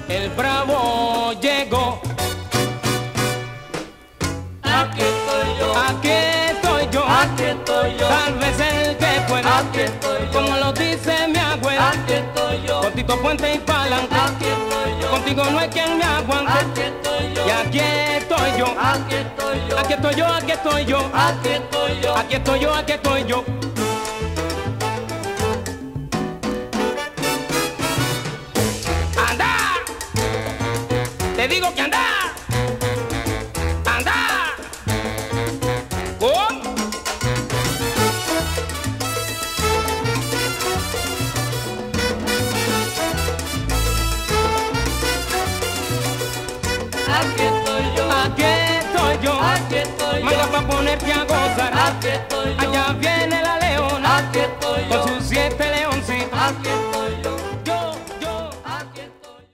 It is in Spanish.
El bravo llegó. Aquí estoy yo, Aquí estoy yo. aquí estoy yo, Tal vez el que pueda. aquí estoy yo, Como lo dice mi abuela. aquí estoy yo, Con Tito Puente y pa'lante. aquí estoy yo, Contigo no hay quien me aguante. aquí estoy yo, Y aquí estoy yo. aquí estoy yo, Aquí estoy yo, aquí estoy yo. aquí estoy yo. Aquí estoy yo, aquí estoy yo. ¡Anda! Te digo que anda. ¡Anda! ¿Cómo? Aquí estoy yo, Aquí estoy yo. aquí estoy Manga yo, pa' ponerte a gozar. aquí estoy yo, Allá viene la leona aquí estoy yo, con sus 7 leoncitos. aquí estoy yo.